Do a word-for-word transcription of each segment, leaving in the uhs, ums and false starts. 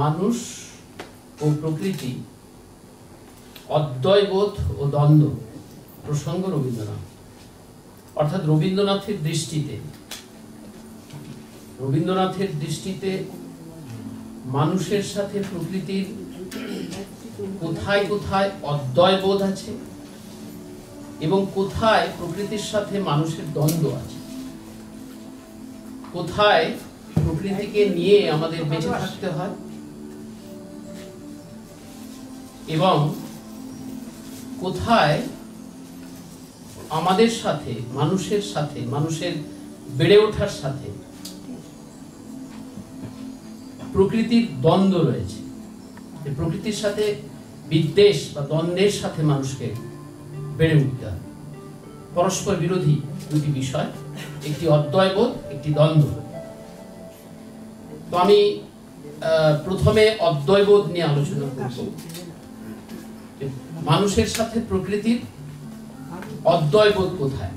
মানুষ ও প্রকৃতি, অদ্বয়বোধ ও দ্বন্দ্ব প্রসঙ্গ রবীন্দ্রনাথ। অর্থাৎ রবীন্দ্রনাথের দৃষ্টিতে রবীন্দ্রনাথের দৃষ্টিতে মানুষের সাথে প্রকৃতির কোথায় কোথায় অদ্বয়বোধ আছে এবং কোথায় প্রকৃতির সাথে মানুষের দ্বন্দ্ব আছে, কোথায় প্রকৃতিকে নিয়ে আমাদের বেঁচে থাকতে হয় এবং কোথায় আমাদের সাথে মানুষের সাথে মানুষের বেড়ে ওঠার সাথে প্রকৃতির দ্বন্দ্ব রয়েছে। প্রকৃতির সাথে বিদ্বেষ বা দ্বন্দ্বের সাথে মানুষকে বেড়ে উঠতে হয়। পরস্পর বিরোধী দুটি বিষয়, একটি অদ্বয়বোধ, একটি দ্বন্দ্ব। তো আমি প্রথমে অদ্বয়বোধ নিয়ে আলোচনা করব। মানুষের সাথে প্রকৃতির অদ্বয়বোধ কোথায়?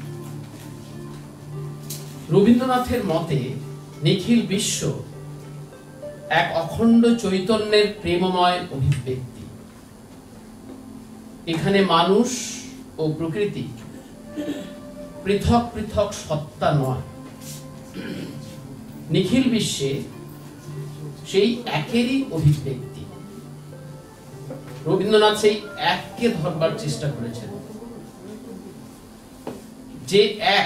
রবীন্দ্রনাথের মতে নিখিল বিশ্ব এক অখণ্ড চৈতন্যের প্রেমময় অভিব্যক্তি। এখানে মানুষ ও প্রকৃতি পৃথক পৃথক সত্তা নয়, নিখিল বিশ্বে সেই একেরই অভিব্যক্তি। রবীন্দ্রনাথ সেই এককে ধরবার চেষ্টা করেছেন, যে এক,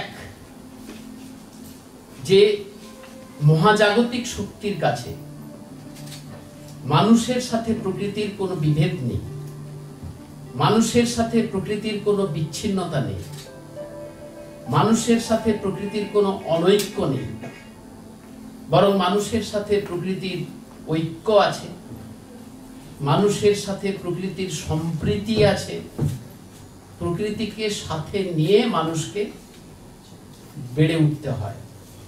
যে মহাজাগতিক শক্তির কাছে মানুষের সাথে প্রকৃতির কোনো বিভেদ নেই, মানুষের সাথে প্রকৃতির কোনো বিচ্ছিন্নতা নেই, মানুষের সাথে প্রকৃতির কোনো অনৈক্য নেই, বরং মানুষের সাথে প্রকৃতির ঐক্য আছে, মানুষের সাথে প্রকৃতির সম্প্রীতি আছে। প্রকৃতিকে সাথে নিয়ে মানুষকে বেড়ে উঠতে হয়।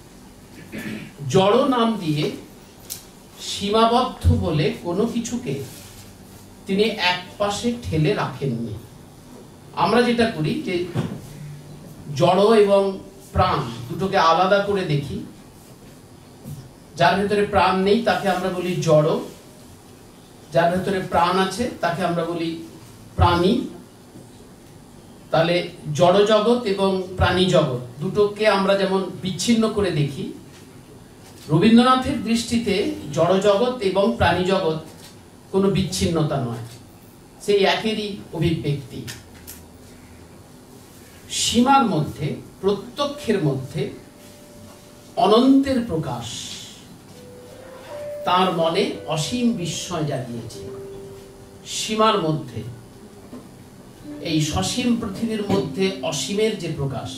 জড় নাম দিয়ে সীমাবদ্ধ বলে কোনো কিছুকে তিনি এক পাশে ঠেলে রাখেননি। আমরা যেটা করি যে জড় এবং প্রাণ দুটোকে আলাদা করে দেখি। যার ভেতরে প্রাণ নেই তাকে আমরা বলি জড়, যার ভেতরে প্রাণ আছে তাকে আমরা বলি প্রাণী। তাহলে জড় জগৎ এবং প্রাণী জগৎ দুটোকে আমরা যেমন বিচ্ছিন্ন করে দেখি, রবীন্দ্রনাথের দৃষ্টিতে জড় জগৎ এবং প্রাণী জগৎ কোনো বিচ্ছিন্নতা নয়, সেই একেরই অভিব্যক্তি। সীমার মধ্যে, প্রত্যক্ষের মধ্যে অনন্তের প্রকাশ তার মনে অসীম বিস্ময় জাগিয়েছে। সীমার মধ্যে, এই সসীম পৃথিবীর মধ্যে অসীমের যে প্রকাশ,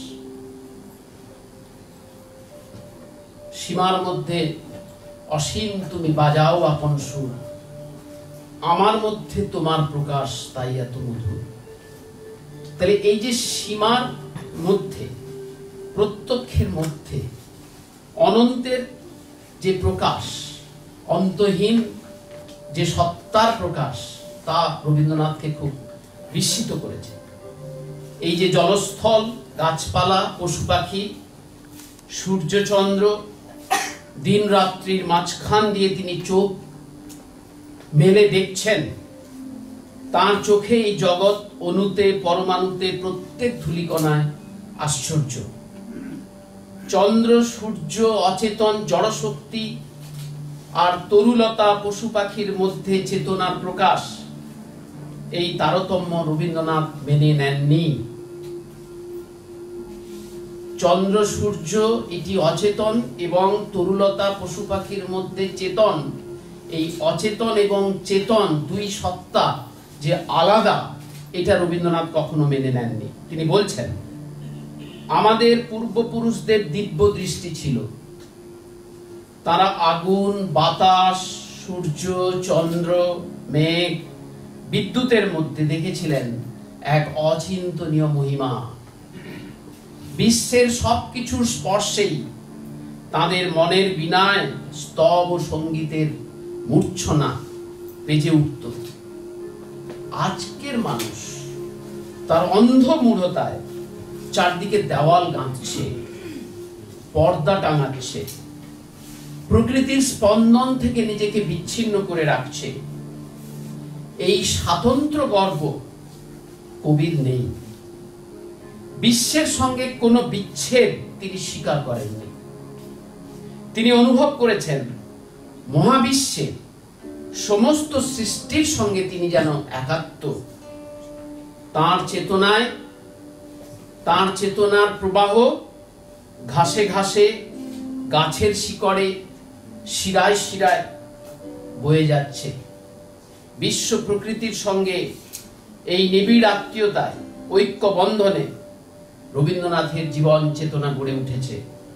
সীমার মধ্যে অসীম তুমি বাজাও আপন সুর, আমার মধ্যে তোমার প্রকাশ তাই এত মধুর। তাহলে এই যে সীমার মধ্যে, প্রত্যক্ষের মধ্যে অনন্তের যে প্রকাশ, অন্তহীন যে সত্তার প্রকাশ, তা রবীন্দ্রনাথকে খুব বিস্মিত করেছে। এই যে জলস্থল, গাছপালা, পশু পাখি, সূর্য চন্দ্র, দিন রাত্রির মাঝখান দিয়ে তিনি চোখ মেলে দেখছেন, তার চোখে এই জগৎ অণুতে, পরমাণুতে, প্রত্যেক ধূলিকণায় আশ্চর্য। চন্দ্র, সূর্য, অচেতন জড়শক্তি আর তরুলতা, পশু পাখির মধ্যে চেতনার প্রকাশ, এই তারতম্য রবীন্দ্রনাথ মেনে নেননি। চন্দ্র সূর্য এটি অচেতন এবং তরুলতা পশু পাখির মধ্যে চেতন, এই অচেতন এবং চেতন দুই সত্তা যে আলাদা, এটা রবীন্দ্রনাথ কখনো মেনে নেননি। তিনি বলছেন, আমাদের পূর্বপুরুষদের দিব্য দৃষ্টি ছিল, তারা আগুন, বাতাস, সূর্য, চন্দ্র, মেঘ, বিদ্যুতের মধ্যে দেখেছিলেন এক অচিন্তনীয় মহিমা। বিশ্বের সবকিছুর স্পর্শেই তাদের মনের বীণায় স্তব ও সঙ্গীতের মূর্ছনা বেজে উঠত। আজকের মানুষ তার অন্ধ মূঢ়তায় চারদিকে দেওয়াল গাঁথছে, পর্দা টাঙাচ্ছে, প্রকৃতির স্পন্দন থেকে নিজেকে বিচ্ছিন্ন করে রাখছে, এই স্বাতন্ত্র গর্ব কবির নেই। বিশ্বের সঙ্গে কোনো বিচ্ছেদ তিনি স্বীকার করেননি। তিনি অনুভব করেছেন মহাবিশ্বে সমস্ত সৃষ্টির সঙ্গে তিনি যেন একাত্ম। তাঁর চেতনায়, তাঁর চেতনার প্রবাহ ঘাসে ঘাসে, গাছের শিকড়ে, শিরায় শিরায় বয়ে যাচ্ছে। বিশ্ব প্রকৃতির সঙ্গে এই নিবিড় আত্মীয়তায়, ঐক্য বন্ধনে রবীন্দ্রনাথের জীবন চেতনা গড়ে উঠেছে।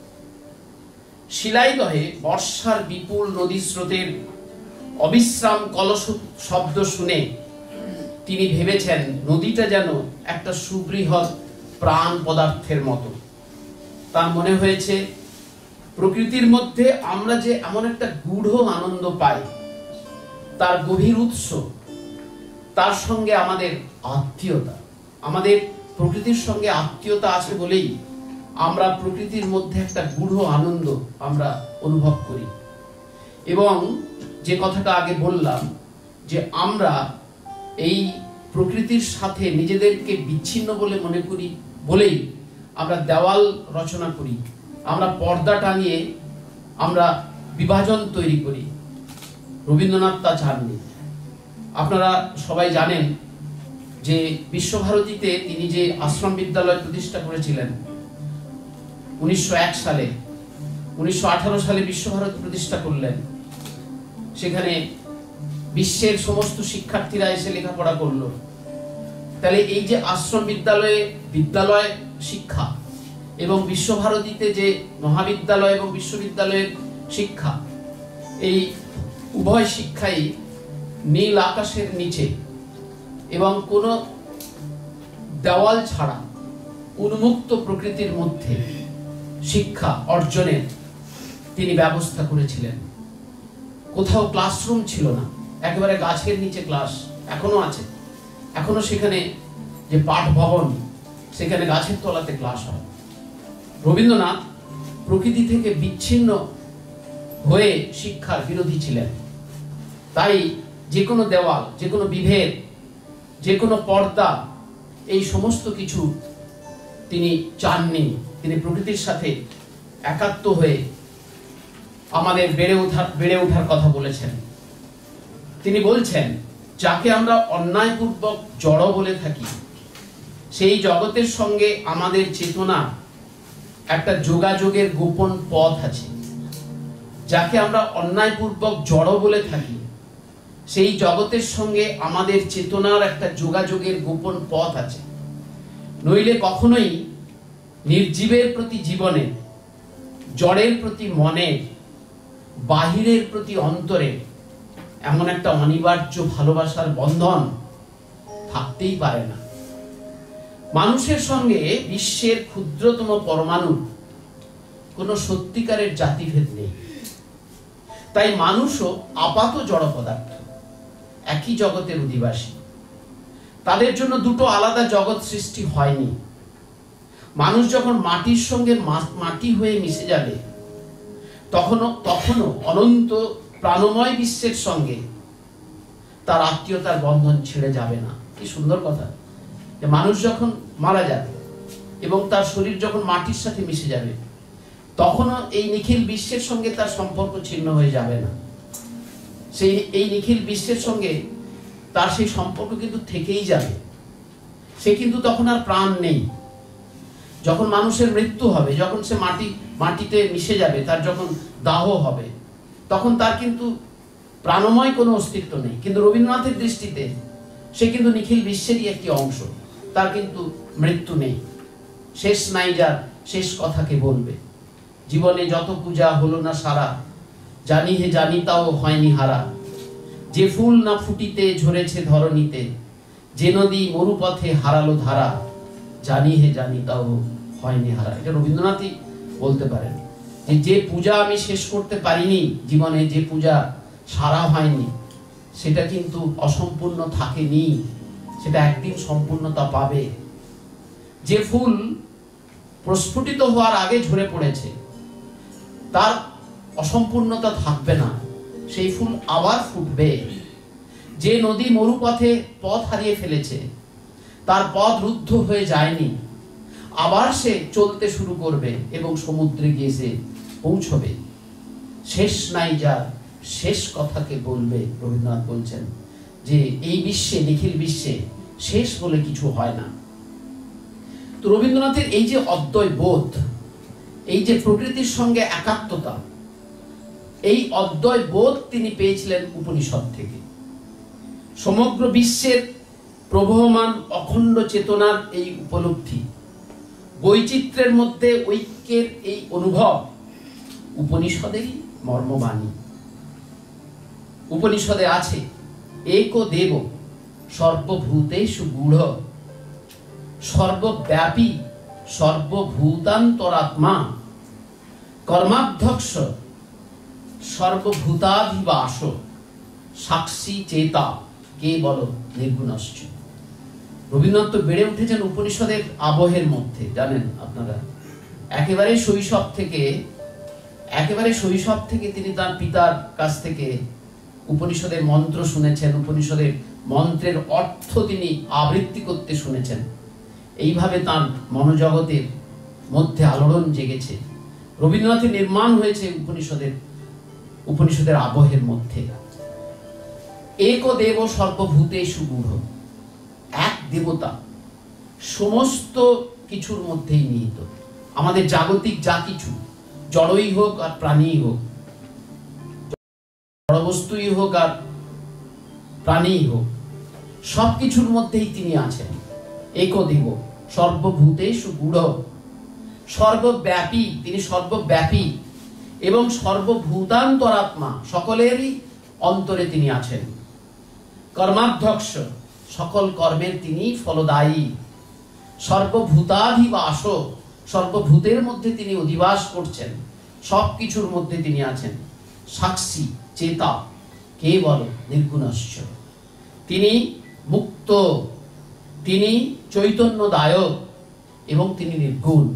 শিলাইদহে বর্ষার বিপুল নদী স্রোতের অবিশ্রাম কলস শব্দ শুনে তিনি ভেবেছেন নদীটা যেন একটা সুবৃহৎ প্রাণ পদার্থের মতো। তার মনে হয়েছে প্রকৃতির মধ্যে আমরা যে এমন একটা গূঢ় আনন্দ পাই, তার গভীর উৎস, তার সঙ্গে আমাদের আত্মীয়তা, আমাদের প্রকৃতির সঙ্গে আত্মীয়তা আছে বলেই আমরা প্রকৃতির মধ্যে একটা গূঢ় আনন্দ আমরা অনুভব করি। এবং যে কথাটা আগে বললাম যে আমরা এই প্রকৃতির সাথে নিজেদেরকে বিচ্ছিন্ন বলে মনে করি বলেই আমরা দেওয়াল রচনা করি, আমরা পর্দা টানিয়ে আমরা বিভাজন তৈরি করি। রবীন্দ্রনাথ তা চাননি। আপনারা সবাই জানেন যে বিশ্বভারতীতে তিনি যে আশ্রম বিদ্যালয় প্রতিষ্ঠা করেছিলেন উনিশশো এক সালে, উনিশশো আঠারো সালে বিশ্বভারতী প্রতিষ্ঠা করলেন। সেখানে বিশ্বের সমস্ত শিক্ষার্থীরা এসে লেখাপড়া করলো। তাহলে এই যে আশ্রম বিদ্যালয়ে বিদ্যালয় শিক্ষা এবং বিশ্বভারতীতে যে মহাবিদ্যালয় এবং বিশ্ববিদ্যালয়ের শিক্ষা, এই উভয় শিক্ষাই নীল আকাশের নিচে এবং কোনো দেওয়াল ছাড়া উন্মুক্ত প্রকৃতির মধ্যে শিক্ষা অর্জনের তিনি ব্যবস্থা করেছিলেন। কোথাও ক্লাসরুম ছিল না, একেবারে গাছের নিচে ক্লাস এখনো আছে। এখনো সেখানে যে পাঠ ভবন, সেখানে গাছের তলাতে ক্লাস হয়। রবীন্দ্রনাথ প্রকৃতি থেকে বিচ্ছিন্ন হয়ে শিক্ষার বিরোধী ছিলেন। তাই যে কোনো দেওয়াল, যে কোনো বিভেদ, যে কোনো পর্দা, এই সমস্ত কিছু তিনি চাননি। তিনি প্রকৃতির সাথে একাত্ম হয়ে আমাদের বেড়ে ওঠার বেড়ে ওঠার কথা বলেছেন। তিনি বলছেন, যাকে আমরা অন্যায়পূর্বক জড় বলে থাকি, সেই জগতের সঙ্গে আমাদের চেতনা একটা যোগাযোগের গোপন পথ আছে। যাকে আমরা অন্যায়পূর্বক জড় বলে থাকি, সেই জগতের সঙ্গে আমাদের চেতনার একটা যোগাযোগের গোপন পথ আছে। নইলে কখনোই নির্জীবের প্রতি জীবনে, জড়ের প্রতি মনে, বাহিরের প্রতি অন্তরে এমন একটা অনিবার্য ভালোবাসার বন্ধন থাকতেই পারে না। মানুষের সঙ্গে বিশ্বের ক্ষুদ্রতম পরমাণু কোনো সত্যিকারের জাতিভেদ নেই। তাই মানুষও আপাত জড় পদার্থ, একই জগতের অধিবাসী। তাদের জন্য দুটো আলাদা জগৎ সৃষ্টি হয়নি। মানুষ যখন মাটির সঙ্গে মাটি হয়ে মিশে যাবে, তখনও তখনও অনন্ত প্রাণময় বিশ্বের সঙ্গে তার আত্মীয়তার বন্ধন ছেড়ে যাবে না। কি সুন্দর কথা! যে মানুষ যখন মারা যাবে এবং তার শরীর যখন মাটির সাথে মিশে যাবে, তখনও এই নিখিল বিশ্বের সঙ্গে তার সম্পর্ক ছিন্ন হয়ে যাবে না। সেই এই নিখিল বিশ্বের সঙ্গে তার সেই সম্পর্ক কিন্তু থেকেই যাবে। সে কিন্তু তখন আর প্রাণ নেই। যখন মানুষের মৃত্যু হবে, যখন সে মাটি মাটিতে মিশে যাবে, তার যখন দাহ হবে, তখন তার কিন্তু প্রাণময় কোনো অস্তিত্ব নেই। কিন্তু রবীন্দ্রনাথের দৃষ্টিতে সে কিন্তু নিখিল বিশ্বেরই একটি অংশ। তার কিন্তু মৃত্যু নেই। শেষ নাই যার, শেষ কথাকে বলবে। জীবনে যত পূজা হলো না সারা, জানি হে জানি তাও হয়নি হারা। যে ফুল না ফুটিতে ঝরেছে ধরণীতে, যে নদী মরুপথে হারালো ধারা, জানি হে জানি তাও হয়নি হারা। এটা রবীন্দ্রনাথই বলতে পারেন যে যে পূজা আমি শেষ করতে পারিনি জীবনে, যে পূজা সারা হয়নি, সেটা কিন্তু অসম্পূর্ণ থাকেনি, সেটা একদিন সম্পূর্ণতা পাবে। যে ফুল প্রস্ফুটিত হওয়ার আগে ঝরে পড়েছে, তার অসম্পূর্ণতা থাকবে না, সেই ফুল আবার ফুটবে। যে নদী মরুপথে পথ হারিয়ে ফেলেছে, তার পথ রুদ্ধ হয়ে যায়নি, আবার সে চলতে শুরু করবে এবং সমুদ্রে গিয়ে সে পৌঁছবে। শেষ নাই যার শেষ কথাকে বলবে, রবীন্দ্রনাথ বলছেন যে এই বিশ্বে, নিখিল বিশ্বে শেষ বলে কিছু হয় না। তো রবীন্দ্রনাথের এই যে অদ্বয় বোধ, এই যে প্রকৃতির সঙ্গে একাত্মতা, এই অদ্বয় বোধ তিনি পেয়েছিলেন উপনিষদ থেকে। সমগ্র বিশ্বের প্রবহমান অখণ্ড চেতনার এই উপলব্ধি, বৈচিত্র্যের মধ্যে ঐক্যের এই অনুভব উপনিষদেরই মর্মবাণী। উপনিষদে আছে একো দেব সর্বভূতেষু গূঢ়, সর্বব্যাপী সর্বভূতান্তরাত্মা, কর্মাধ্যক্ষ সর্বভূতাধিবাস, সাক্ষী চেতা কেবল নির্গুণশ্চ। রবীন্দ্রনাথ তো বেড়ে উঠেছেন উপনিষদের আবহের মধ্যে, জানেন আপনারা। একেবারে শৈশব থেকে একেবারে শৈশব থেকে তিনি তার পিতার কাছ থেকে উপনিষদের মন্ত্র শুনেছেন, উপনিষদের মন্ত্রের অর্থ তিনি আবৃত্তি করতে শুনেছেন। এইভাবে তার মনোজগতের মধ্যে আলোড়ন জেগেছে। রবীন্দ্রনাথের নির্মাণ হয়েছে উপনিষদের উপনিষদের আবহের মধ্যে। এক দেব সর্বভূতেষু গূঢ়, এক দেবতা সমস্ত কিছুর মধ্যেই নিহিত। আমাদের জাগতিক যা কিছু, জড়ই হোক আর প্রাণীই হোক, জড়বস্তুই হোক আর প্রাণীই হোক, সবকিছুর মধ্যেই তিনি আছেন। একদেব সর্বভূতেষু গূঢ়, সর্বব্যাপী, তিনি সর্বব্যাপী এবং সর্বভূতান্তরাত্মা, সকলেরই অন্তরে তিনি আছেন। কর্মাধ্যক্ষ, সকল কর্মের তিনি ফলদায়ী। সর্বভূতাধিবাস, সর্বভূতের মধ্যে তিনি অধিবাস করছেন, সব কিছুর মধ্যে তিনি আছেন। সাক্ষী চেতা কেবল নির্গুণশ্চ, তিনি মুক্ত, তিনি চৈতন্যদায়ক এবং তিনি নির্গুণ।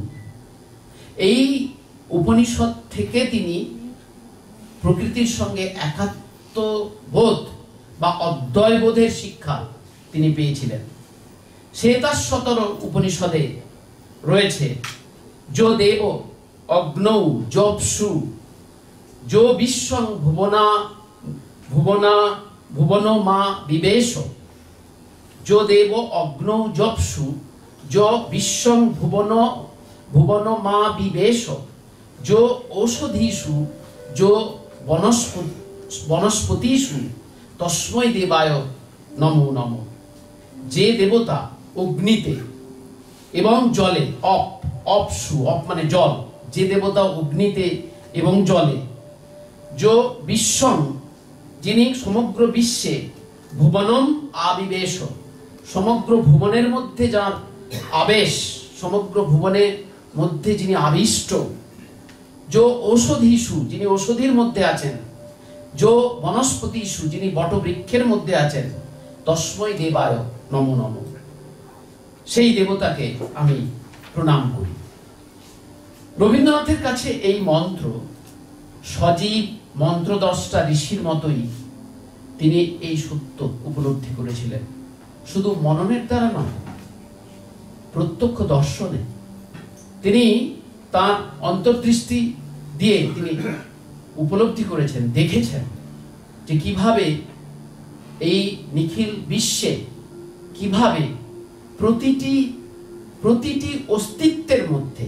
এই উপনিষদ থেকে তিনি প্রকৃতির সঙ্গে একাত্ম বোধ বা অদ্বয় বোধের শিক্ষা তিনি পেয়েছিলেন। শ্বেতাশ্বতর উপনিষদে রয়েছে যো দেব অগ্নৌ যপসু, যো বিশ্বং ভুবনা ভুবনা ভুবন মা বিবেশ, যো দেব অগ্নৌ যপসু, যো বিশ্বং ভুবন ভুবন মা বিবেশ, যো ঔষধীষু, যো বনস্পতি বনস্পতিষু তস্মৈ দেবায় নমো নমঃ। যে দেবতা অগ্নিতে এবং জলে, অপ অপসু, অপ মানে জল, যে দেবতা অগ্নিতে এবং জলে, যো বিশ্বং, যিনি সমগ্র বিশ্বে, ভুবনম আবিবেশ, সমগ্র ভুবনের মধ্যে যার আবেশ, সমগ্র ভুবনের মধ্যে যিনি আবিষ্ট, যো ঔষধীষু, যিনি ঔষধির মধ্যে আছেন, যো বনস্পতিষু, যিনি বটবৃক্ষের মধ্যে আছেন, তস্মৈ দেবায় নমো নমঃ। সেই দেবতাকে আমি প্রণাম করি। রবীন্দ্রনাথের কাছে এই মন্ত্র সজীব মন্ত্রদ্রষ্টা ঋষির মতোই তিনি এই সত্য উপলব্ধি করেছিলেন। শুধু মননের দ্বারা নয়, প্রত্যক্ষ দর্শনে তিনি তার অন্তর্দৃষ্টি দিয়ে তিনি উপলব্ধি করেছেন, দেখেছেন যে কিভাবে এই নিখিল বিশ্বে, কিভাবে প্রতিটি প্রতিটি অস্তিত্বের মধ্যে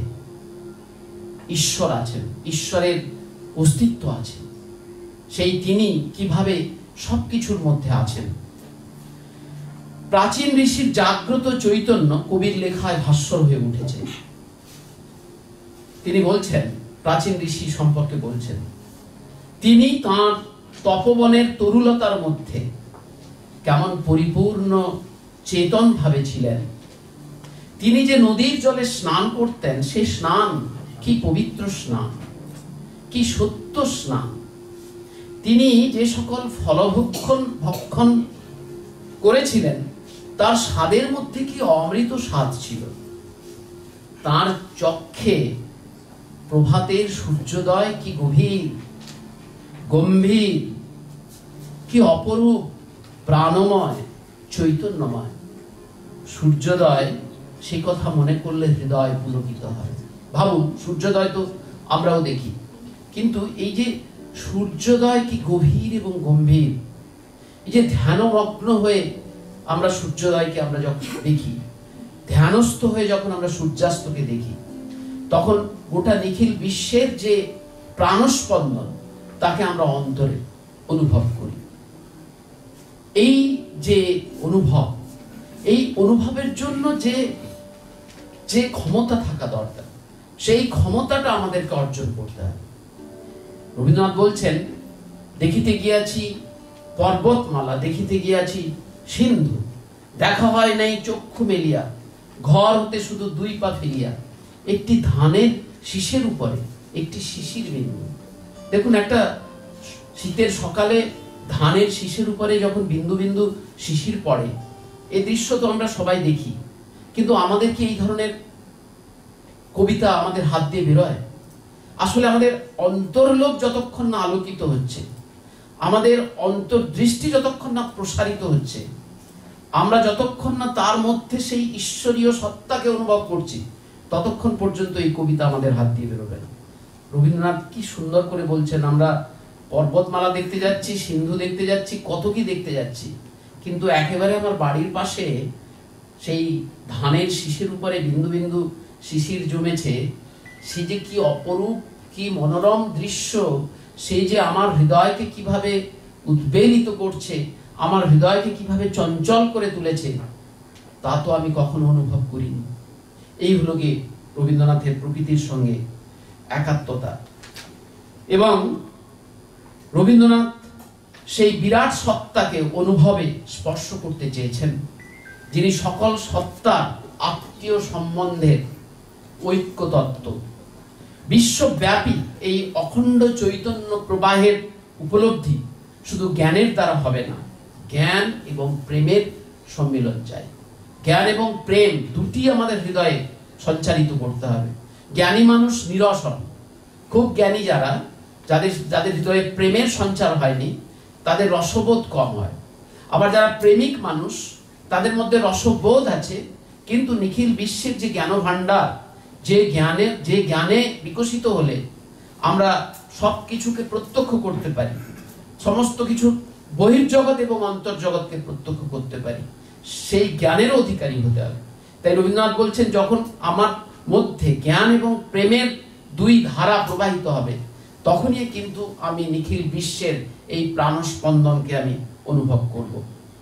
ঈশ্বর আছেন, ঈশ্বরের অস্তিত্ব আছে। সেই তিনি কিভাবে সবকিছুর মধ্যে আছেন। প্রাচীন ঋষির জাগ্রত চৈতন্য কবির লেখায় ভাস্বর হয়ে উঠেছে। তিনি বলছেন, প্রাচীন ঋষি সম্পর্কে বলছেন, তিনি তাঁর তপবনের তরুলতার মধ্যে কেমন পরিপূর্ণ চেতন ভাবে ছিলেন। তিনি যে নদীর জলে স্নান করতেন, সে স্নান কি পবিত্র স্নান, কি সত্য স্নান। তিনি যে সকল ফলভক্ষণ ভক্ষণ করেছিলেন, তার স্বাদের মধ্যে কি অমৃত স্বাদ ছিল। তার চক্ষে প্রভাতের সূর্যোদয় কি গভীর, গম্ভীর, কি অপরূপ, প্রাণময়, চৈতন্যময়। সূর্যোদয়, সেই কথা মনে করলে হৃদয় পুলকিত হয়। ভাবুন, সূর্যোদয় তো আমরাও দেখি, কিন্তু এই যে সূর্যোদয় কি গভীর এবং গম্ভীর। এই যে ধ্যানমগ্ন হয়ে আমরা সূর্যোদয়কে আমরা যখন দেখি, ধ্যানস্থ হয়ে যখন আমরা সূর্যাস্তকে দেখি, তখন গোটা নিখিল বিশ্বের যে প্রাণস্পন্দন তাকে আমরা অন্তরে অনুভব করি। এই যে অনুভব, এই অনুভবের জন্য যে যে ক্ষমতা থাকা দরকার, সেই ক্ষমতাটা আমাদেরকে অর্জন করতে হবে। রবীন্দ্রনাথ বলছেন, দেখিতে গিয়াছি পর্বতমালা, দেখিতে গিয়াছি সিন্ধু, দেখা হয় নাই চক্ষু মেলিয়া, ঘর হতে শুধু দুই পা ফেলিয়া, একটি ধানের শীষের উপরে একটি শিশির বিন্দু। দেখুন, একটা শীতের সকালে ধানের শীষের উপরে যখন বিন্দু বিন্দু শিশির পড়ে, এই দৃশ্য তো আমরা সবাই দেখি, কিন্তু আমাদের কি এই ধরনের কবিতা আমাদের হাত দিয়ে বেরোয়? আসলে আমাদের অন্তর্লোক যতক্ষণ না আলোকিত হচ্ছে, আমাদের অন্তর্দৃষ্টি যতক্ষণ না প্রসারিত হচ্ছে, আমরা যতক্ষণ না তার মধ্যে সেই ঈশ্বরীয় সত্তাকে অনুভব করছি, ততক্ষণ পর্যন্ত এই কবিতা আমাদের হাত দিয়ে বেরোবে না। রবীন্দ্রনাথ কি সুন্দর করে বলছেন, আমরা পর্বতমালা দেখতে যাচ্ছি, সিন্ধু দেখতে যাচ্ছি, কত কি দেখতে যাচ্ছি, কিন্তু একেবারে আমার বাড়ির পাশে সেই ধানের শীষের উপরে বিন্দু বিন্দু শিশির জমেছে, সে যে কি অপরূপ, কি মনোরম দৃশ্য, সেই যে আমার হৃদয়কে কিভাবে উদ্বেলিত করছে, আমার হৃদয়কে কিভাবে চঞ্চল করে তুলেছে, তা তো আমি কখনো অনুভব করিনি। এই হলো গিয়ে রবীন্দ্রনাথের প্রকৃতির সঙ্গে একাত্মতা। এবং রবীন্দ্রনাথ সেই বিরাট সত্তাকে অনুভবে স্পর্শ করতে চেয়েছেন, যিনি সকল সত্তার আত্মীয় সম্বন্ধের ঐক্য তত্ত্ব। বিশ্বব্যাপী এই অখণ্ড চৈতন্য প্রবাহের উপলব্ধি শুধু জ্ঞানের দ্বারা হবে না, জ্ঞান এবং প্রেমের সম্মিলন চাই। জ্ঞান এবং প্রেম দুটি আমাদের হৃদয়ে সঞ্চারিত করতে হবে। জ্ঞানী মানুষ নিরস হন, খুব জ্ঞানী যারা, যাদের যাদের হৃদয়ে প্রেমের সঞ্চার হয়নি, তাদের রসবোধ কম হয়। আবার যারা প্রেমিক মানুষ, তাদের মধ্যে রসবোধ আছে, কিন্তু নিখিল বিশ্বের যে জ্ঞান ভাণ্ডার, যে জ্ঞানে যে জ্ঞানে বিকশিত হলে আমরা সব কিছুকে প্রত্যক্ষ করতে পারি, সমস্ত কিছু বহির্জগৎ এবং অন্তর্জগৎকে প্রত্যক্ষ করতে পারি, সেই জ্ঞানের অধিকারী হতে হবে। তাই রবীন্দ্রনাথ বলছেন, যখন আমার মধ্যে জ্ঞান এবং প্রেমের দুই ধারা প্রবাহিত হবে, তখনই কিন্তু আমি নিখিল বিশ্বের এই প্রাণস্পন্দনকে আমি অনুভব করব।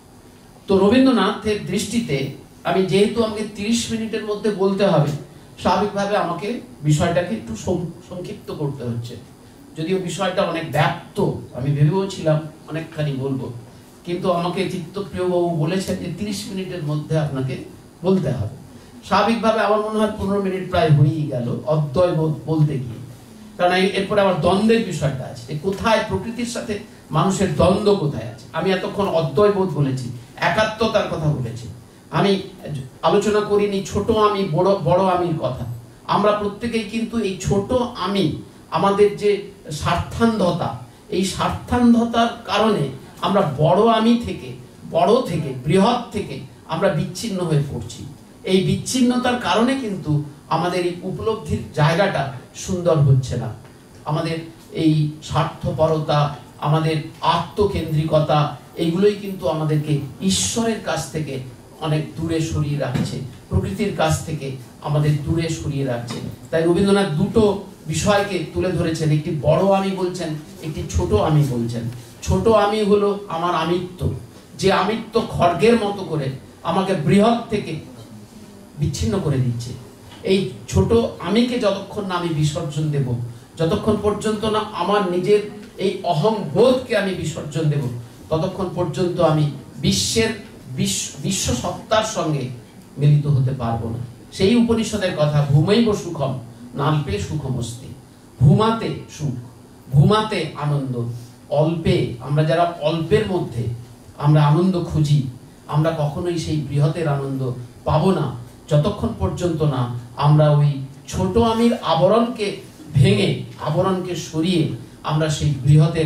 তো রবীন্দ্রনাথের দৃষ্টিতে আমি যেহেতু আমাকে তিরিশ মিনিটের মধ্যে বলতে হবে, স্বাভাবিকভাবে আমাকে বিষয়টাকে একটু সংক্ষিপ্ত করতে হচ্ছে। যদিও বিষয়টা অনেক ব্যাপ্ত, আমি ভেবেওছিলাম অনেকখানি বলবো, কিন্তু আমাকে চিত্তপ্রিয়বাবু বলেছেন যে তিরিশ মিনিটের মধ্যে আপনাকে বলতে হবে। স্বাভাবিকভাবে আমার মনে হয় পনেরো মিনিট প্রায় হয়েই গেল অদ্বয় বোধ বলতে গিয়ে, কারণ এরপরে আবার দ্বন্দ্বের বিষয়টা আছে, কোথায় প্রকৃতির সাথে মানুষের দ্বন্দ্ব কোথায় আছে। আমি এতক্ষণ অদ্বয় বোধ বলেছি, একাত্মতার কথা বলেছি, আমি আলোচনা করিনি ছোট আমি বড় বড় আমির কথা। আমরা প্রত্যেকেই কিন্তু এই ছোট আমি, আমাদের যে স্বার্থান্ধতা, এই স্বার্থান্ধতার কারণে আমরা বড় আমি থেকে, বড় থেকে, বৃহৎ থেকে আমরা বিচ্ছিন্ন হয়ে পড়ছি। এই বিচ্ছিন্নতার কারণে কিন্তু আমাদের এই উপলব্ধির জায়গাটা সুন্দর হচ্ছে না। আমাদের এই স্বার্থপরতা, আমাদের আত্মকেন্দ্রিকতা, এইগুলোই কিন্তু আমাদেরকে ঈশ্বরের কাছ থেকে অনেক দূরে সরিয়ে রাখছে, প্রকৃতির কাছ থেকে আমাদের দূরে সরিয়ে রাখছে। তাই রবীন্দ্রনাথ দুটো বিষয়কে তুলে ধরেছেন, একটি বড় আমি বলছেন, একটি ছোট আমি বলছেন। ছোট আমি হলো আমার আমিত্ব, যে আমিত্ব খড়গের মতো করে আমাকে বৃহৎ থেকে বিচ্ছিন্ন করে দিচ্ছে। এই ছোট আমিকে যতক্ষণ না আমি বিসর্জন দেব, যতক্ষণ পর্যন্ত না আমার নিজের এই অহং বোধকে আমি বিসর্জন দেব, ততক্ষণ পর্যন্ত আমি বিশ্বের বিশ্ব সত্তার সঙ্গে মিলিত হতে পারবো না। সেই উপনিষদের কথা, ঘুমাইব সুখম নাল্পে সুখমস্তি। ঘুমাতে সুখ, ঘুমাতে আনন্দ। অল্পে, আমরা যারা অল্পের মধ্যে আমরা আনন্দ খুঁজি, আমরা কখনোই সেই বৃহতের আনন্দ পাবো না, যতক্ষণ পর্যন্ত না আমরা ওই ছোট আমির আবরণকে ভেঙে, আবরণকে সরিয়ে আমরা সেই বৃহতের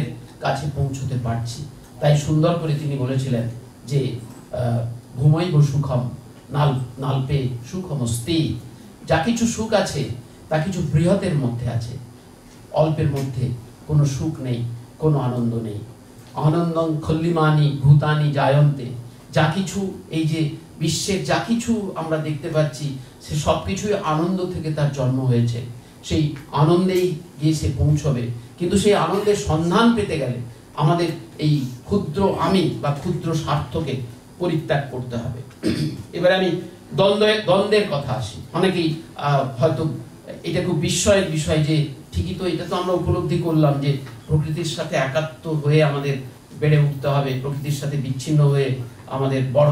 কাছে পৌঁছতে পারছি। তাই সুন্দর করে তিনি বলেছিলেন যে ঘুমাইব সুখম নাল নালপে সুখমস্তি, যা কিছু সুখ আছে তা কিছু বৃহতের মধ্যে আছে, অল্পের মধ্যে কোনো সুখ নেই, কোনো আনন্দ নেই। আনন্দং খল্লিমানি ভূতানি জায়ন্তে, যা কিছু এই যে বিশ্বের যা কিছু আমরা দেখতে পাচ্ছি সে সব কিছুই আনন্দ থেকে তার জন্ম হয়েছে, সেই আনন্দেই গিয়ে সে পৌঁছবে। কিন্তু সেই আনন্দের সন্ধান পেতে গেলে আমাদের এই ক্ষুদ্র আমি বা ক্ষুদ্র স্বার্থকে পরিত্যাগ করতে হবে। এবার আমি দ্বন্দ্বের দ্বন্দ্বের কথা আসি। অনেকেই হয়তো এটা খুব বিস্ময়ের বিষয় যে ঠিকই তো, এটা তো আমরা উপলব্ধি করলাম যে প্রকৃতির সাথে একাত্ম হয়ে আমাদের বেড়ে উঠতে হবে, প্রকৃতির সাথে বিচ্ছিন্ন হয়ে আমাদের বড়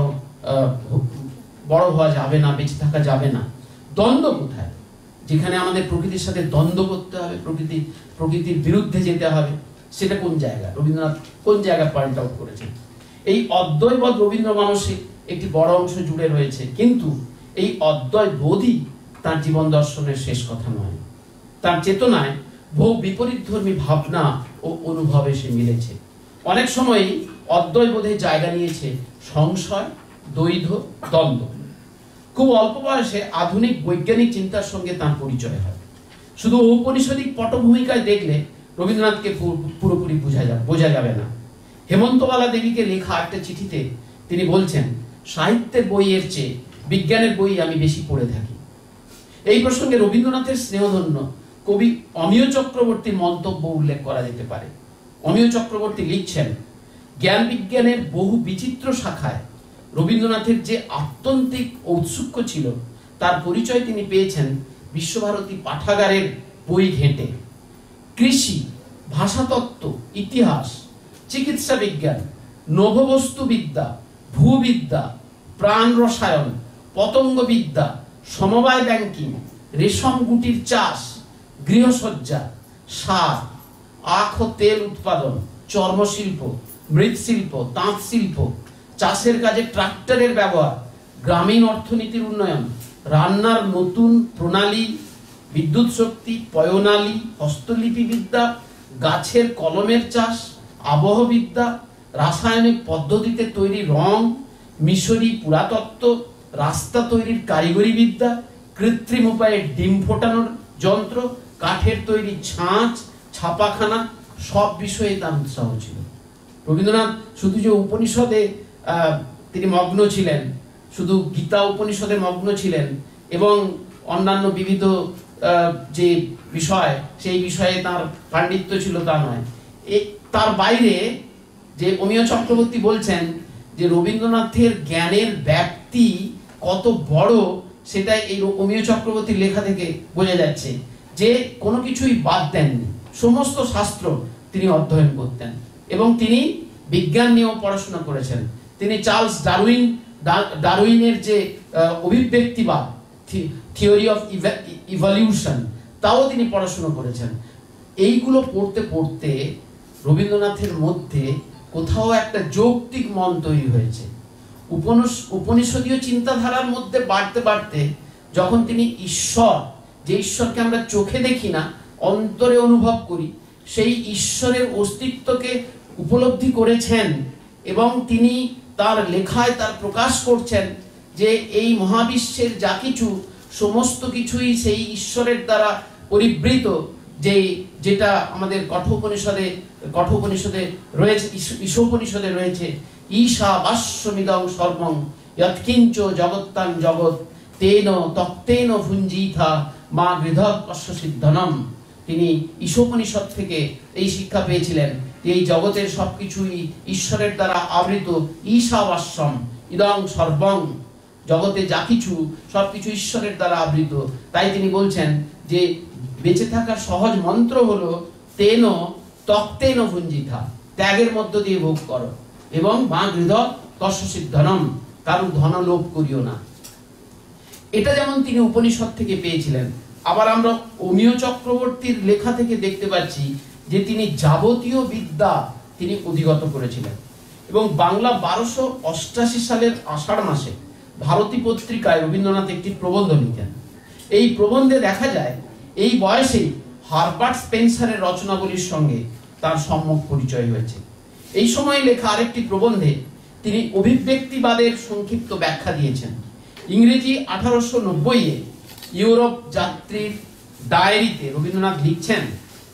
বড় হওয়া যাবে না, বেঁচে থাকা যাবে না। দ্বন্দ্ব কোথায়? যেখানে আমাদের প্রকৃতির সাথে দ্বন্দ্ব করতে হবে, প্রকৃতি প্রকৃতির বিরুদ্ধে যেতে হবে, সেটা কোন জায়গা? রবীন্দ্রনাথ কোন জায়গায় পয়েন্ট আউট করেছেন? এই অদ্বৈতবোধ রবীন্দ্র মানসে একটি বড় অংশ জুড়ে রয়েছে, কিন্তু এই অদ্বৈতবোধই তার জীবন দর্শনের শেষ কথা নয়। তার চেতনায় বহু বিপরীতধর্মী ভাবনা ও অনুভবে সে মিলেছে। অনেক সময়ই অদ্বৈতবোধের জায়গা নিয়েছে সংশয়, দ্বৈধ, দ্বন্দ্ব। খুব অল্প বয়সে আধুনিক বৈজ্ঞানিক চিন্তার সঙ্গে তার পরিচয় হয়। শুধু ঔপনিষদিক পটভূমিকায় দেখলে রবীন্দ্রনাথকে পুরোপুরি বোঝা যাবে বোঝা যাবে না। হেমন্তবালা দেবীকে লেখা একটা চিঠিতে তিনি বলছেন, সাহিত্যের বইয়ের চেয়ে বিজ্ঞানের বই আমি বেশি পড়ে থাকি। এই প্রসঙ্গে রবীন্দ্রনাথের স্নেহধন্য কবি অমিয় চক্রবর্তীর মন্তব্য উল্লেখ করা যেতে পারে। অমিয় চক্রবর্তী লিখছেন, জ্ঞান বিজ্ঞানের বহু বিচিত্র শাখায় রবীন্দ্রনাথের যে আত্যন্তিক ঔৎসুক্য ছিল তার পরিচয় তিনি পেয়েছেন বিশ্বভারতী পাঠাগারের বই ঘেঁটে। কৃষি, ভাষাতত্ত্ব, ইতিহাস, চিকিৎসা বিজ্ঞান, নভবস্তুবিদ্যা, ভূবিদ্যা, প্রাণ রসায়ন, পতঙ্গবিদ্যা, সমবায় ব্যাংকিং, রেশম গুটির চাষ, গৃহসজ্জা, সার, আখ ও তেল উৎপাদন, চর্মশিল্প, মৃৎশিল্প, তাঁত শিল্প, চাষের কাজে ট্রাক্টরের ব্যবহার, গ্রামীণ অর্থনীতির উন্নয়ন, রান্নার নতুন প্রণালী, বিদ্যুৎ শক্তি, পয়নালী, হস্তলিপিবিদ্যা, গাছের কলমের চাষ, আবহবিদ্যা, রাসায়নিক পদ্ধতিতে তৈরি রং, মিশরি পুরাতত্ত্ব, রাস্তা তৈরির কারিগরি বিদ্যা, কৃত্রিম উপায়ে ডিম ফোটানোর যন্ত্র, কাঠের তৈরি ছাঁচ, ছাপাখানা, সব বিষয়ে তার উৎসাহ ছিল। রবীন্দ্রনাথ শুধু যে উপনিষদে তিনি মগ্ন ছিলেন, শুধু গীতা উপনিষদে মগ্ন ছিলেন এবং অন্যান্য বিবিধ যে বিষয় সেই বিষয়ে তার পাণ্ডিত্য ছিল তা নয়। তার বাইরে যে অমিয় চক্রবর্তী বলছেন যে রবীন্দ্রনাথের জ্ঞানের ব্যাপ্তি কত বড়, সেটা এই অমিয় চক্রবর্তীর লেখা থেকে বোঝা যাচ্ছে যে কোনো কিছুই বাদ দেননি, সমস্ত শাস্ত্র তিনি অধ্যয়ন করতেন এবং তিনি বিজ্ঞান নিয়েও পড়াশোনা করেছেন। তিনি চার্লস ডারউইন ডারউইনের যে অভিব্যক্তিবাদ, থিওরি অফ ইভলিউশন, তাও তিনি পড়াশোনা করেছেন। এইগুলো পড়তে পড়তে রবীন্দ্রনাথের মধ্যে কোথাও একটা যৌক্তিক মন তৈরি হয়েছে। উপনিষদীয় চিন্তাধারার মধ্যে বাড়তে বাড়তে যখন তিনি ঈশ্বর, যে ঈশ্বরকে আমরা চোখে দেখি না অন্তরে অনুভব করি, সেই ঈশ্বরের অস্তিত্বকে উপলব্ধি করেছেন এবং তিনি তার লেখায় তার প্রকাশ করছেন যে এই মহাবিশ্বের যা কিছু সমস্ত কিছুই সেই ঈশ্বরের দ্বারা পরিবৃত, যে যেটা আমাদের কঠোপনিষদে কঠোপনিষদে রয়েছে, ঈশোপনিষদে রয়েছে, ঈশা বাস্যমিদং সর্বং যৎকিঞ্চ জগত্তাং জগৎ তেন তক্তেন ভুঞ্জিথা মা গৃধৎ কস্য সিদ্ধনম। তিনি ঈশোপনিষদ থেকে এই শিক্ষা পেয়েছিলেন যে এই জগতের সবকিছুই ঈশ্বরের দ্বারা আবৃত। ঈশাবাস্যম ইদং সর্বং, জগতে যা কিছু সবকিছু ঈশ্বরের দ্বারা আবৃত। তাই তিনি বলছেন যে বেঁচে থাকার সহজ মন্ত্র হলো তেন তক্তেন ভুঞ্জিথা, ত্যাগের মধ্য দিয়ে ভোগ করো, এবং মা গৃধৎ কস্য সিদ্ধনম, কারো ধন লোভ করিও না। এটা যেমন তিনি উপনিষদ থেকে পেয়েছিলেন, আবার আমরা অমিয় চক্রবর্তীর লেখা থেকে দেখতে পাচ্ছি যে তিনি যাবতীয় বিদ্যা তিনি অধিগত করেছিলেন। এবং বাংলা বারোশো অষ্টাশি সালের আষাঢ় মাসে ভারতী পত্রিকায় রবীন্দ্রনাথ একটি প্রবন্ধ লিখেন। এই প্রবন্ধে দেখা যায় এই বয়সেই হারবার্ট স্পেন্সারের রচনাবলীর সঙ্গে তার সম্যক পরিচয় হয়েছে। এই সময়ে লেখা আরেকটি প্রবন্ধে তিনি অভিব্যক্তিবাদের সংক্ষিপ্ত ব্যাখ্যা দিয়েছেন। ইংরেজি আঠারোশো নব্বই এ ইউরোপ যাত্রীর ডায়েরিতে রবীন্দ্রনাথ লিখছেন,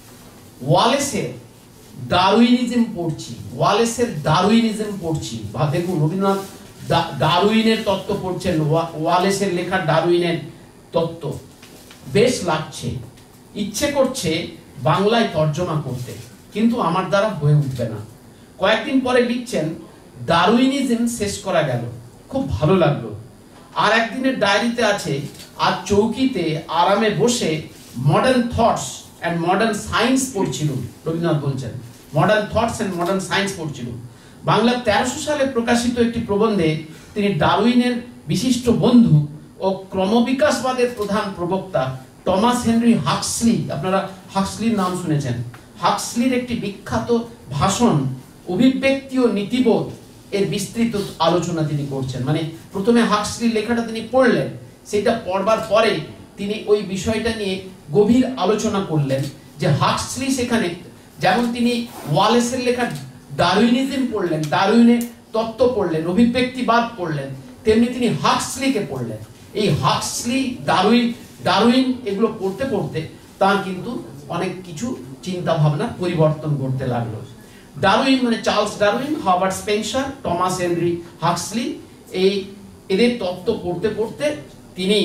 ওয়ালেসের ডারউইনিজম পড়ছি, ওয়ালেসের ডারউইনিজম পড়ছি। বা দেখুন, রবীন্দ্রনাথ ডারউইনের তত্ত্ব পড়ছেন, ওয়ালেসের লেখা ডারউইনের তত্ত্ব বেশ লাগছে, ইচ্ছে করছে বাংলায় তর্জমা করতে, কিন্তু আমার দ্বারা হয়ে উঠবে না। কয়েকদিন পরে লিখছেন, ডারউইনিজম শেষ করা গেল, খুব ভালো লাগলো। আর একদিনের ডায়েরিতে আছে, আর চৌকিতে আরামে বসে modern thoughts and modern science পড়ছিল। রবীন্দ্রনাথ বলছেন modern thoughts and modern science পড়ছিল। বাংলা তেরোশো সালে প্রকাশিত একটি প্রবন্ধে তিনি ডারউইনের বিশিষ্ট বন্ধু ও ক্রমবিকাশবাদের প্রধান প্রবক্তা টমাস হেনরি হাক্সলি, আপনারা হাক্সলির নাম শুনেছেন, হাক্সলির একটি বিখ্যাত ভাষণ অভিব্যক্তি ও নীতিবোধ এর বিস্তৃত আলোচনা তিনি করছেন। মানে প্রথমে হাক্সলির লেখাটা তিনি পড়লেন, সেটা পড়বার পরে তিনি ওই বিষয়টা নিয়ে গভীর আলোচনা করলেন যে হাক্সলি সেখানে, যেমন তিনি ওয়ালেসের লেখা ডারউইনিজম পড়লেন, ডারউইনের তত্ত্ব পড়লেন, অভিব্যক্তিবাদ পড়লেন, তেমনি তিনি হাক্সলিকে পড়লেন। এই হাক্সলি, ডারউইন ডারউইন এগুলো পড়তে পড়তে তার কিন্তু অনেক কিছু চিন্তা ভাবনা পরিবর্তন করতে লাগলো। ডারউইন মানে Charles Darwin, Herbert Spencer, Thomas Henry Huxley, এই এদের তত্ত্ব পড়তে পড়তে তিনি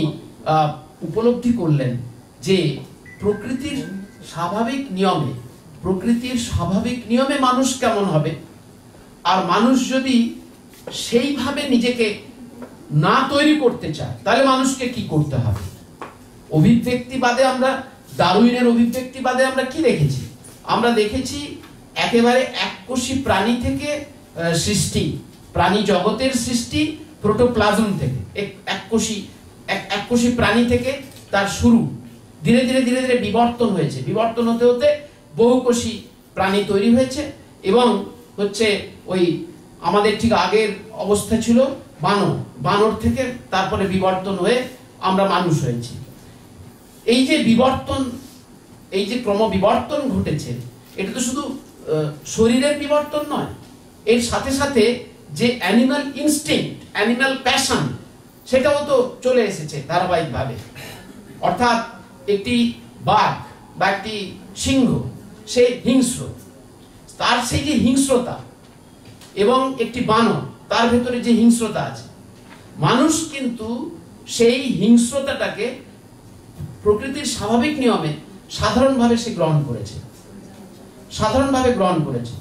উপলব্ধি করলেন যে প্রকৃতির স্বাভাবিক নিয়মে প্রকৃতির স্বাভাবিক নিয়মে মানুষ কেমন হবে, আর মানুষ যদি সেইভাবে নিজেকে না তৈরি করতে চায় তাহলে মানুষকে কি করতে হবে। অভিব্যক্তিবাদে আমরা, ডারউইনের অভিব্যক্তিবাদে আমরা কি দেখেছি? আমরা দেখেছি একেবারে এককোষী প্রাণী থেকে সৃষ্টি, প্রাণী জগতের সৃষ্টি প্রোটোপ্লাজম থেকে, এককোষী এককোষী প্রাণী থেকে তার শুরু, ধীরে ধীরে ধীরে ধীরে বিবর্তন হয়েছে, বিবর্তন হতে হতে বহুকোষী প্রাণী তৈরি হয়েছে, এবং হচ্ছে ওই আমাদের ঠিক আগের অবস্থা ছিল বানর, বানর থেকে তারপরে বিবর্তন হয়ে আমরা মানুষ হয়েছি। এই যে বিবর্তন, এই যে ক্রম বিবর্তন ঘটেছে, এটা তো শুধু শরীরের বিবর্তন নয়, এর সাথে সাথে যে অ্যানিমাল ইনস্টিংক্ট, অ্যানিমাল প্যাশন, সেটাও তো চলে এসেছে ধারাবাহিকভাবে। অর্থাৎ একটি বাঘ বা একটি সিংহ, সে হিংস্র, তার সেই যে হিংস্রতা, এবং একটি বানর, তার ভেতরে যে হিংস্রতা আছে, মানুষ কিন্তু সেই হিংস্রতাটাকে প্রকৃতির স্বাভাবিক নিয়মে সাধারণভাবে সে গ্রহণ করেছে, সাধারণভাবে গ্রহণ করেছে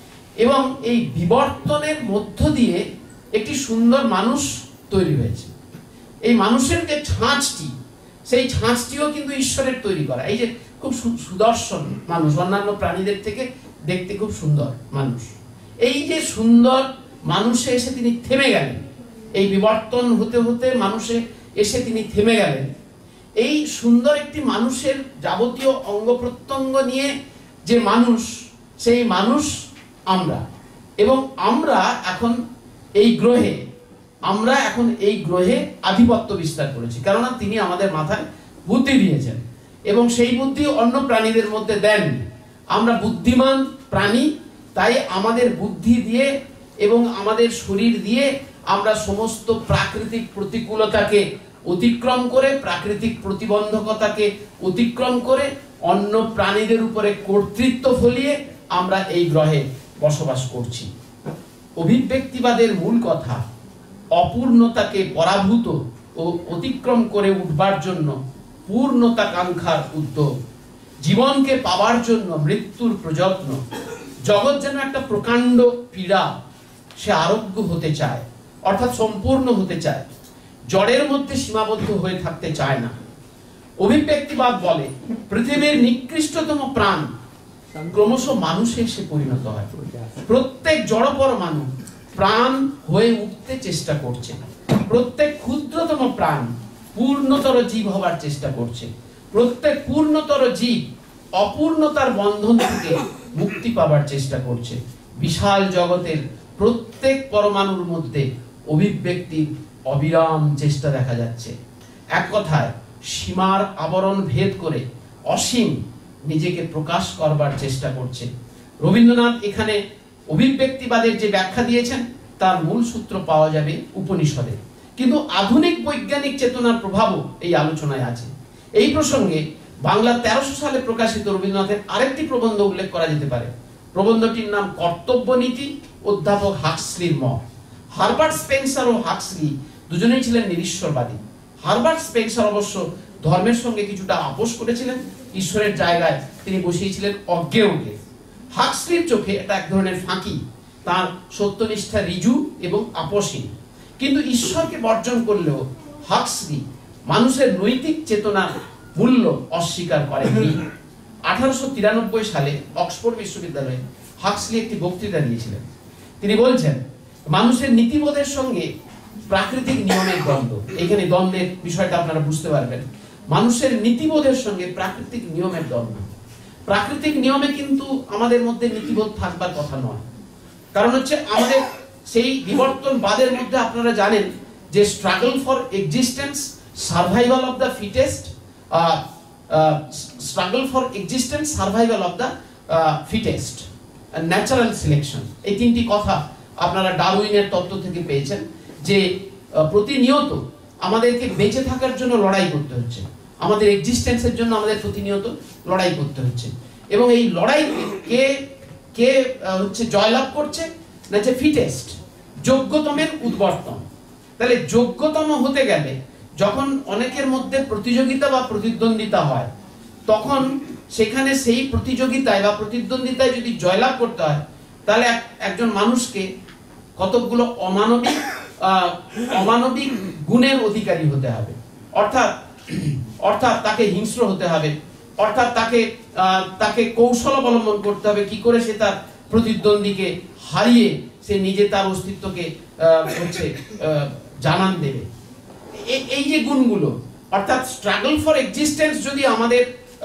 এবং এই বিবর্তনের মধ্য দিয়ে একটি সুন্দর মানুষ তৈরি হয়েছে। এই মানুষের যে ছাঁচটি, সেই ছাঁচটিও কিন্তু ঈশ্বরের তৈরি করা। এই যে খুব সুদর্শন মানুষ, অন্যান্য প্রাণীদের থেকে দেখতে খুব সুন্দর মানুষ, এই যে সুন্দর মানুষে এসে তিনি থেমে গেলেন, এই বিবর্তন হতে হতে মানুষে এসে তিনি থেমে গেলেন। এই সুন্দর একটি মানুষের যাবতীয় অঙ্গ প্রত্যঙ্গ নিয়ে যে মানুষ, সেই মানুষ আমরা, এবং আমরা এখন এই গ্রহে আমরা এখন এই গ্রহে আধিপত্য বিস্তার করেছি, কেননা তিনি আমাদের মাথায় বুদ্ধি দিয়েছেন এবং সেই বুদ্ধি অন্য প্রাণীদের মধ্যে দেন। আমরা বুদ্ধিমান প্রাণী, তাই আমাদের বুদ্ধি দিয়ে এবং আমাদের শরীর দিয়ে আমরা সমস্ত প্রাকৃতিক প্রতিকূলতাকে অতিক্রম করে, প্রাকৃতিক প্রতিবন্ধকতাকে অতিক্রম করে, অন্য প্রাণীদের উপরে কর্তৃত্ব ফলিয়ে আমরা এই গ্রহে বসবাস করছি। অভিব্যক্তিবাদের মূল কথা অপূর্ণতাকে পরাভূত ও অতিক্রম করে উঠবার জন্য পূর্ণতাকাঙ্ক্ষার উদ্যোগ, জীবনকে পাওয়ার জন্য মৃত্যুর প্রযত্ন। জগৎ যেন একটা প্রকাণ্ড পীড়া, সে আরোগ্য হতে চায়, অর্থাৎ সম্পূর্ণ হতে চায়, জড়ের মধ্যে সীমাবদ্ধ হয়ে থাকতে চায় না। অভিব্যক্তিবাদ বলে পৃথিবীর নিকৃষ্টতম প্রাণ ক্রমশ মানুষে এসে পরিণত হয়। প্রত্যেক জড়পর মানুষ প্রাণ হয়ে উঠতে চেষ্টা করছে, প্রত্যেক ক্ষুদ্রতম প্রাণ পূর্ণতর জীব হবার চেষ্টা করছে, প্রত্যেক পূর্ণতর জীব অপূর্ণতার বন্ধন থেকে মুক্তি পাবার চেষ্টা করছে। বিশাল জগতের প্রত্যেক পরমাণুর মধ্যে অভিব্যক্তির অবিরাম চেষ্টা দেখা যাচ্ছে। এক কথায় সীমার আবরণ ভেদ করে অসীম নিজেকে প্রকাশ করবার চেষ্টা করছে। রবীন্দ্রনাথ এখানে অভিব্যক্তিবাদের যে ব্যাখ্যা দিয়েছেন তার মূল সূত্র পাওয়া যাবে উপনিষদে, কিন্তু আধুনিক বৈজ্ঞানিক চেতনার প্রভাবও এই আলোচনায় আছে। এই প্রসঙ্গে বাংলা তেরোশো সালে প্রকাশিত রবীন্দ্রনাথের আরেকটি প্রবন্ধ উল্লেখ করা যেতে পারে। প্রবন্ধটির নাম কর্তব্য নীতি, অধ্যাপক হাক্সলির মত। হারবার্ট স্পেন্সার ও হাক্সলি দুজনেই ছিলেন নিরীশ্বরবাদী। হারবার্ট স্পেন্সার অবশ্য ধর্মের সঙ্গে কিছুটা আপোষ করেছিলেন, ঈশ্বরের জায়গায় তিনি বসিয়েছিলেন অজ্ঞেয়কে। হাক্সলির চোখে এটা এক ধরনের ফাঁকি, তার সত্যনিষ্ঠা ঋজু এবং আপোষহীন। কিন্তু ঈশ্বরকে বর্জন করলেও হাক্সলি মানুষের নৈতিক চেতনার মূল্য অস্বীকার করেননি। আঠারোশো তিরানব্বই সালে অক্সফোর্ড বিশ্ববিদ্যালয়ে হাক্সলি একটি বক্তৃতা দিয়েছিলেন। তিনি বলছেন, মানুষের নীতিবোধের সঙ্গে প্রাকৃতিক নিয়মের দ্বন্দ্ব। এখানে দ্বন্দ্বের বিষয়টা আপনারা বুঝতে পারবেন। মানুষের নীতিবোধের সঙ্গে প্রাকৃতিক নিয়মের দ্বন্দ্ব। প্রাকৃতিক নিয়মে কিন্তু আমাদের মধ্যে নীতিবোধ থাকবার কথা নয়। কারণ হচ্ছে আমাদের সেই বিবর্তনবাদের মধ্যে আপনারা জানেন যে struggle for existence, survival of the fittest, struggle for existence, survival of the fittest, natural selection, এই তিনটি কথা আপনারা ডারউইনের তত্ত্ব থেকে পেয়েছেন যে প্রতিনিয়ত আমাদেরকে বেঁচে থাকার জন্য লড়াই করতে হচ্ছে, আমাদের এক্সিস্টেন্সের জন্য আমাদের প্রতিনিয়ত লড়াই করতে হচ্ছে। এবং এই লড়াই কে কে হচ্ছে জয়লাভ করছে না, যে ফিটেস্ট, যোগ্যতমের উদ্বর্তন। তাহলে যোগ্যতম হতে গেলে যখন অনেকের মধ্যে প্রতিযোগিতা বা প্রতিদ্বন্দ্বিতা হয়, তখন সেখানে সেই প্রতিযোগিতায় বা প্রতিদ্বন্দ্বিতায় যদি জয়লাভ করতে হয়, তাহলে একজন মানুষকে কতকগুলো অমানবিক অমানবিক গুণের অধিকারী হতে হবে। অর্থাৎ অর্থাৎ তাকে হিংস্র হতে হবে, অর্থাৎ তাকে তাকে কৌশল অবলম্বন করতে হবে কি করে সে তার প্রতিদ্বন্দ্বীকে হারিয়ে সে নিজে তার অস্তিত্বকে হচ্ছে জানান দেবে। এই যে গুণগুলো, অর্থাৎ স্ট্রাগল ফর এক্সিস্টেন্স যদি আমাদের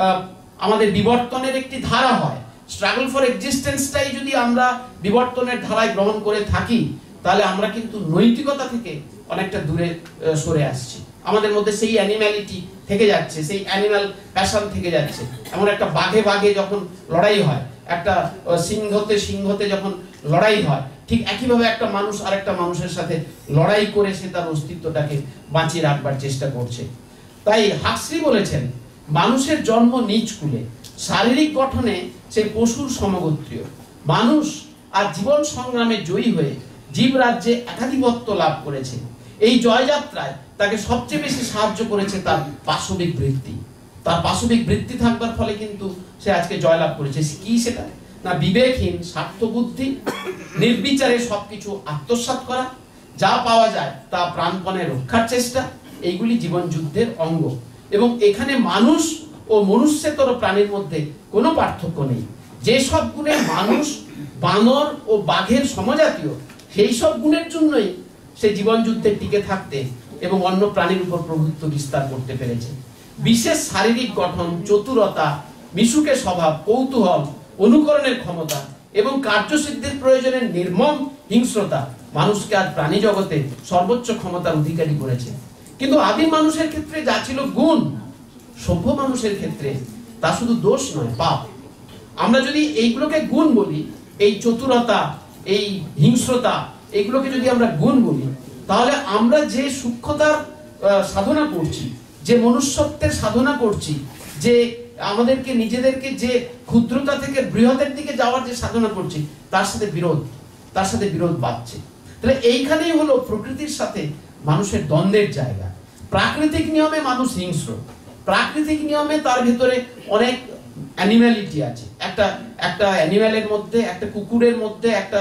আমাদের বিবর্তনের একটি ধারা হয়, স্ট্রাগল ফর এক্সিস্টেন্সটাই যদি আমরা বিবর্তনের ধারায় গ্রহণ করে থাকি, তাহলে আমরা কিন্তু নৈতিকতা থেকে অনেকটা দূরে সরে আসছি। আমাদের মধ্যে সেই অ্যানিম্যালিটি থেকে যাচ্ছে, সেই অ্যানিম্যাল প্যাশন থেকে যাচ্ছে। এমন একটা বাঘে বাঘে যখন লড়াই হয়, একটা সিংহতে সিংহতে যখন লড়াই হয়, ঠিক একইভাবে একটা মানুষ আরেকটা মানুষের সাথে লড়াই করে সে তার অস্তিত্বটাকে বাঁচিয়ে রাখবার চেষ্টা করছে। তাই হাক্সলি বলেছেন, মানুষের জন্ম নিজ কুলে, শারীরিক গঠনে সে পশুর সমগোত্রীয়। মানুষ আর জীবন সংগ্রামে জয়ী হয়ে জীবরাজ্যে একাধিপত্য লাভ করেছে। এই জয়যাত্রায় তাকে সবচেয়ে বেশি সাহায্য করেছে তার পাশবিক বৃত্তি। তার পাশবিক বৃত্তি থাকবার ফলে কিন্তু সে আজকে জয়লাভ করেছে। কি সেটা? না বিবেকহীন স্বার্থবুদ্ধি, নির্বিচারে সবকিছু আত্মসাৎ করা, যা পাওয়া যায় তা প্রাণপণে রক্ষার চেষ্টা, এইগুলি জীবন যুদ্ধের অঙ্গ। এবং এখানে মানুষ ও মনুষ্যেতর প্রাণীর মধ্যে কোনো পার্থক্য নেই। যে সব গুণে মানুষ বানর ও বাঘের সমজাতীয়, সেই সব গুণের জন্যই সে জীবন যুদ্ধে টিকে থাকতে এবং অন্য প্রাণীর উপর প্রভুত্ব বিস্তার করতে পেরেছে। বিশেষ শারীরিক গঠন, চতুরতা, মিশুকে স্বভাব, কৌতূহল, অনুকরণের ক্ষমতা এবং কার্যসিদ্ধির প্রয়োজনে নির্মম হিংস্রতা মানুষকে আজ প্রাণী জগতে সর্বোচ্চ ক্ষমতার অধিকারী করেছে। কিন্তু আদিম মানুষের ক্ষেত্রে যা ছিল গুণ, সভ্য মানুষের ক্ষেত্রে তা শুধু দোষ নয়, পাপ। আমরা যদি এইগুলোকে গুণ বলি, এই চতুরতা, এই হিংস্রতা, এইগুলোকে যদি আমরা গুণ বলি, তাহলে আমরা যে সূক্ষ্মতার সাধনা করছি, যে মনুষ্যত্বের সাধনা করছি, যে আমাদেরকে নিজেদেরকে যে ক্ষুদ্রতা থেকে বৃহতের দিকে যাওয়ার যে সাধনা করছি, তার সাথে বিরোধ তার সাথে বিরোধ বাড়ছে। তাহলে এইখানেই হলো প্রকৃতির সাথে মানুষের দ্বন্দ্বের জায়গা। প্রাকৃতিক নিয়মে মানুষ হিংস্র, প্রাকৃতিক নিয়মে তার ভিতরে অনেক অ্যানিম্যালিটি আছে। একটা একটা অ্যানিম্যালের মধ্যে, একটা কুকুরের মধ্যে, একটা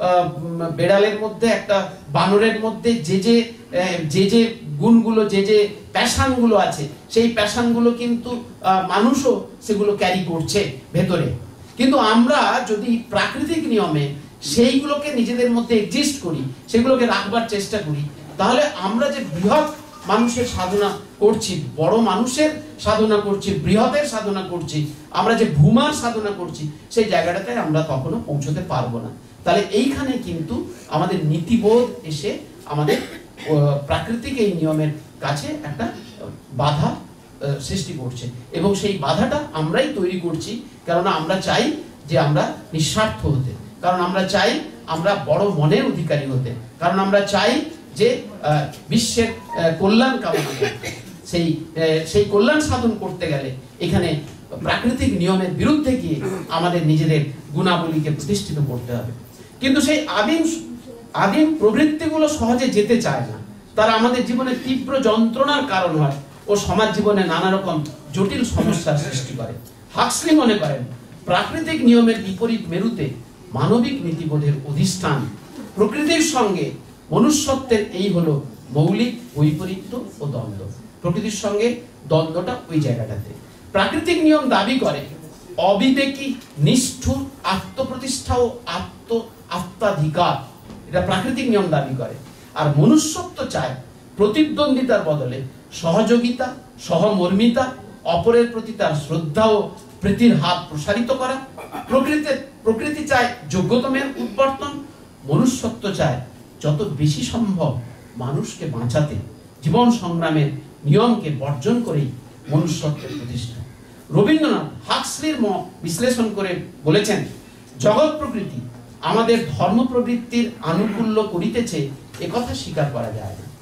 বেড়ালের মধ্যে, একটা বানরের মধ্যে যে যে যে যে গুণগুলো, যে যে প্যাশনগুলো আছে, সেই প্যাশনগুলো কিন্তু মানুষও সেগুলো ক্যারি করছে ভেতরে। কিন্তু আমরা যদি প্রাকৃতিক নিয়মে সেইগুলোকে নিজেদের মধ্যে এক্সিস্ট করি, সেগুলোকে রাখবার চেষ্টা করি, তাহলে আমরা যে বৃহৎ মানুষের সাধনা করছি, বড় মানুষের সাধনা করছি, বৃহতের সাধনা করছি, আমরা যে ভূমার সাধনা করছি, সেই জায়গাটাতে আমরা কখনো পৌঁছতে পারবো না। তাহলে এইখানে কিন্তু আমাদের নীতিবোধ এসে আমাদের প্রাকৃতিক এই নিয়মের কাছে একটা বাধা সৃষ্টি করছে, এবং সেই বাধাটা আমরাই তৈরি করছি। কেননা আমরা চাই যে আমরা নিঃস্বার্থ হতে, কারণ আমরা চাই আমরা বড় মনের অধিকারী হতে, কারণ আমরা চাই যে বিশ্বের কল্যাণ কামনা করতে। সেই সেই কল্যাণ সাধন করতে গেলে এখানে প্রাকৃতিক নিয়মের বিরুদ্ধে গিয়ে আমাদের নিজেদের গুণাবলীকে প্রতিষ্ঠিত করতে হবে। কিন্তু সেই আদিম আদিম প্রবৃত্তিগুলো সহজে যেতে চায় না, তারা আমাদের জীবনে তীব্র যন্ত্রণার কারণ হয় ও সমাজ জীবনে নানা রকম জটিল সমস্যার সৃষ্টি করে। হাক্সলি মনে করেন প্রাকৃতিক নিয়মের বিপরীত মেরুতে মানবিক নীতিবোধের অধিষ্ঠান। প্রকৃতির সঙ্গে মনুষ্যত্বের এই হলো মৌলিক বৈপরীত্য ও দ্বন্দ্ব। প্রকৃতির সঙ্গে দ্বন্দ্বটা ওই জায়গাটাতে। প্রাকৃতিক নিয়ম দাবি করে অবিবেকী, নিষ্ঠুর আত্মপ্রতিষ্ঠা ও আত্ম আত্মাধিকার, এটা প্রাকৃতিক নিয়ম দাবি করে। আর মনুষ্যত্ব চায় প্রতিদ্বন্দ্বিতার বদলে সহযোগিতা, সহমর্মিতা, অপরের প্রতি তার শ্রদ্ধা ও প্রীতির হাত প্রসারিত করা। প্রকৃতি প্রকৃতি চায় যোগ্যতমের উৎবর্তন, মনুষ্যত্ব চায় যত বেশি সম্ভব মানুষকে বাঁচাতে জীবন সংগ্রামের নিয়মকে বর্জন করেই মনুষ্যত্বের প্রতিষ্ঠা। রবীন্দ্রনাথ হাক্সলির মত বিশ্লেষণ করে বলেছেন, জগৎ প্রকৃতি আমাদের ধর্ম প্রবৃত্তির আনুকূল্য করিতেছে একথা স্বীকার করা যায় না।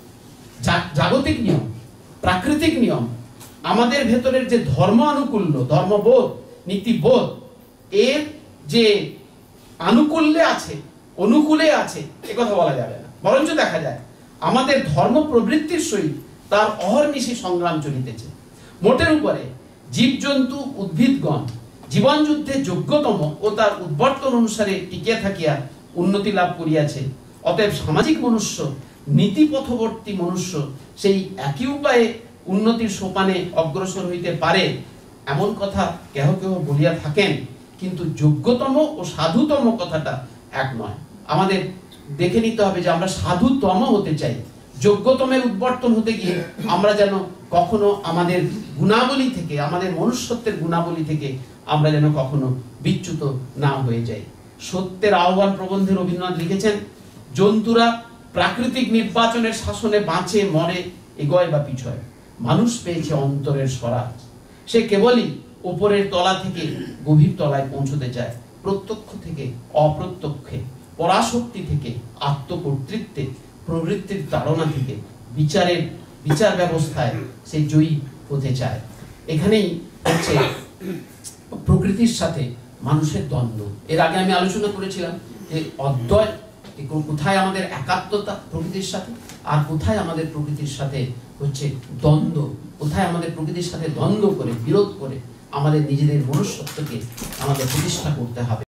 জাগতিক নিয়ম, প্রাকৃতিক নিয়ম আমাদের ভেতরের যে ধর্ম আনুকূল্য, ধর্মবোধ, নীতিবোধ, এর যে আনুকূল্যে আছে, অনুকূলে আছে, একথা বলা যাবে না। বরঞ্চ দেখা যায় আমাদের ধর্ম প্রবৃত্তির সহিত তার অহর্নিশি সংগ্রাম চলিতেছে। মোটের উপরে জীবজন্তু উদ্ভিদগণ জীবন যুদ্ধে যোগ্যতম ও তার উদ্বর্তন অনুসারে টিকিয়া থাকিয়া উন্নতি লাভ করিয়াছে। অতএব সামাজিক মনুষ্য, নীতিপথবর্তী মনুষ্য সেই একই উপায়ে উন্নতির সোপানে অগ্রসর হইতে পারে এমন কথা কেহ কেহ বলিয়া থাকেন, কিন্তু যোগ্যতম ও সাধুতম কথাটা এক নয়। আমাদের দেখে নিতে হবে যে আমরা সাধুতম হতে চাই। যোগ্যতমের উদ্বর্তন হতে গিয়ে আমরা যেন কখনো আমাদের গুণাবলী থেকে, আমাদের মনুষ্যত্বের গুণাবলী থেকে আমরা যেন কখনো বিচ্যুত না হয়ে যাই। সত্যের আহ্বান প্রবন্ধে রবীন্দ্রনাথ লিখেছেন, জন্তুরা প্রাকৃতিক নির্বাচনের শাসনে বাঁচে মরে, এগোয় বা পিছয়, মানুষ পেয়েছে অন্তরের স্বরাজ। সে কেবলই উপরের তলা থেকে গভীর তলায় পৌঁছতে চায়, প্রত্যক্ষ থেকে অপ্রত্যক্ষে, পরাশক্তি থেকে আত্মকর্তৃত্বে, প্রবৃত্তির তাড়না থেকে বিচারের বিচার ব্যবস্থায় সে জয়ী হতে চায়। এখানেই হচ্ছে প্রকৃতির সাথে মানুষের দ্বন্দ্ব। এর আগে আমি আলোচনা করেছিলাম যে অদ্বয়, কোথায় আমাদের একাত্মতা প্রকৃতির সাথে, আর কোথায় আমাদের প্রকৃতির সাথে হচ্ছে দ্বন্দ্ব, কোথায় আমাদের প্রকৃতির সাথে দ্বন্দ্ব করে, বিরোধ করে আমাদের নিজেদের মনুষ্যত্বকে আমাদের প্রতিষ্ঠা করতে হবে।